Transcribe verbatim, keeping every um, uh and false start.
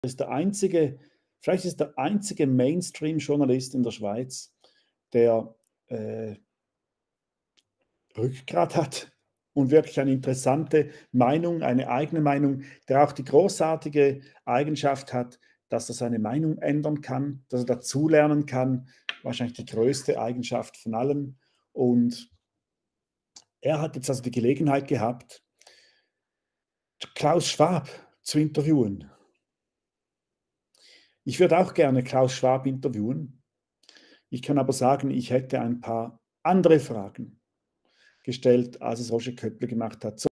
ist der einzige vielleicht ist der einzige Mainstream-Journalist in der Schweiz, der, äh Rückgrat hat und wirklich eine interessante Meinung, eine eigene Meinung, der auch die großartige Eigenschaft hat, dass er seine Meinung ändern kann, dass er dazulernen kann. Wahrscheinlich die größte Eigenschaft von allen. Und er hat jetzt also die Gelegenheit gehabt, Klaus Schwab zu interviewen. Ich würde auch gerne Klaus Schwab interviewen. Ich kann aber sagen, ich hätte ein paar andere Fragen gestellt, als es Roger Köppel gemacht hat.